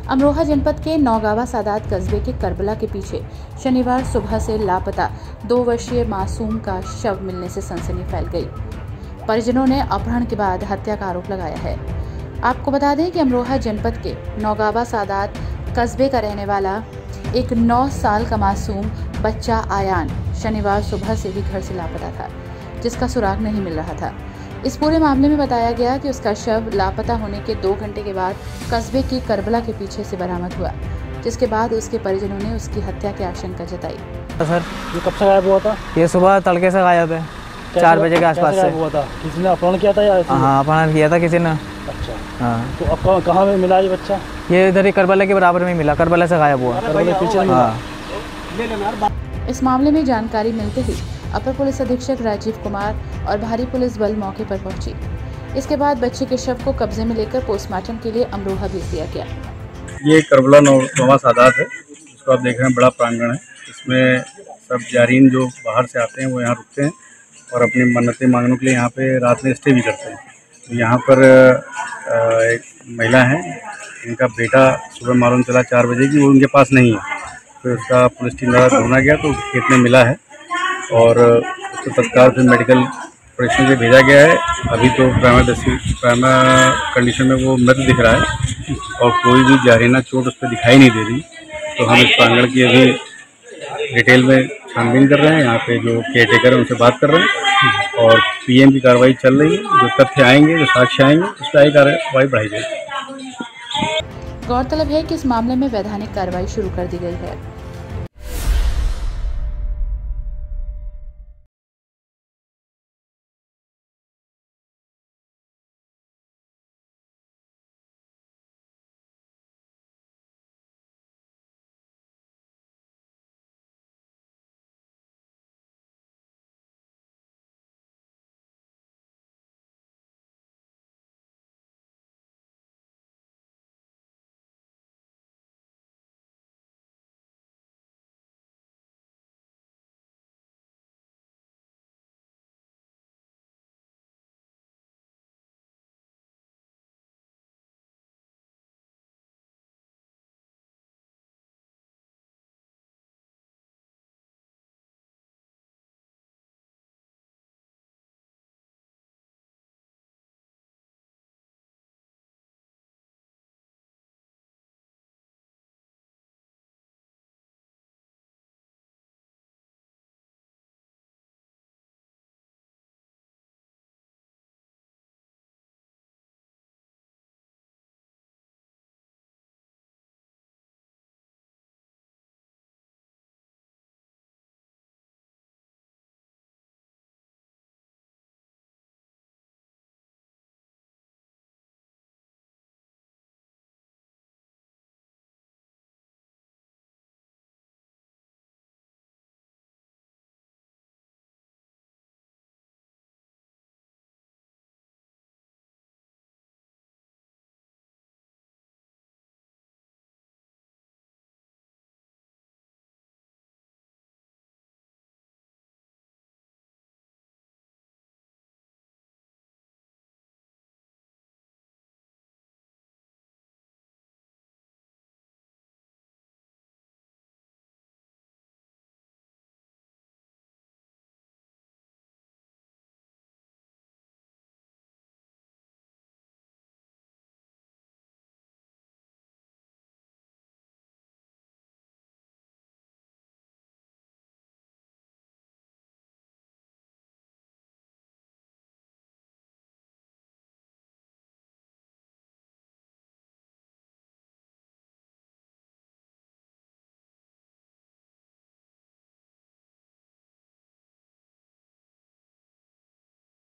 अमरोहा जनपद के नौगावा सादात कस्बे के करबला के पीछे शनिवार सुबह से लापता 2 वर्षीय मासूम का शव मिलने से सनसनी फैल गई। परिजनों ने अपहरण के बाद हत्या का आरोप लगाया है। आपको बता दें कि अमरोहा जनपद के नौगावा सादात कस्बे का रहने वाला एक 9 साल का मासूम बच्चा आयान शनिवार सुबह से भी घर से लापता था, जिसका सुराग नहीं मिल रहा था। इस पूरे मामले में बताया गया कि उसका शव लापता होने के 2 घंटे के बाद कस्बे की करबला के पीछे से बरामद हुआ, जिसके बाद उसके परिजनों ने उसकी हत्या की आशंका जताई। सर, ये कब से गायब हुआ था? ये सुबह तड़के से गायब है, 4 बजे के आसपास से हुआ था। किसी ने अपहरण किया था या? हाँ, अपहरण किया था किसी ने। अच्छा, हाँ। तो अब कहाँ में मिला ये बच्चा? ये इधर ही करबला के बराबर में मिला, करबला से गायब हुआ, करबला के पीछे। हाँ। इस मामले में जानकारी मिलते ही अपर पुलिस अधीक्षक राजीव कुमार और भारी पुलिस बल मौके पर पहुंची। इसके बाद बच्चे के शव को कब्जे में लेकर पोस्टमार्टम के लिए अमरोहा भेज दिया गया। ये करबला नौगावा सादात है, जिसको आप देख रहे हैं, बड़ा प्रांगण है। इसमें सब जारीन जो बाहर से आते हैं वो यहाँ रुकते हैं और अपनी मन्नतें मांगने के लिए यहाँ पे रात में स्टे भी करते हैं। तो यहाँ पर एक महिला है, इनका बेटा सुबह मालूम चला 4 बजे की वो उनके पास नहीं है। फिर उसका पुलिस टीम द्वारा ढूंढा गया तो खेत में मिला है और उसको तत्काल फिर मेडिकल परीक्षण से भेजा गया है। अभी तो प्राइमा कंडीशन में वो मृत दिख रहा है और कोई भी जारीना चोट उस पर दिखाई नहीं दे रही। तो हम इस प्रांगण की अभी डिटेल में छानबीन कर रहे हैं, यहाँ पे जो केयरटेकर है उनसे बात कर रहे हैं और पीएम की कार्रवाई चल रही है। जो तथ्य आएंगे, जो साक्ष्य आएंगे, उस पर कार्रवाई बढ़ाई जाएगी। गौरतलब है कि इस मामले में वैधानिक कार्रवाई शुरू कर दी गई है।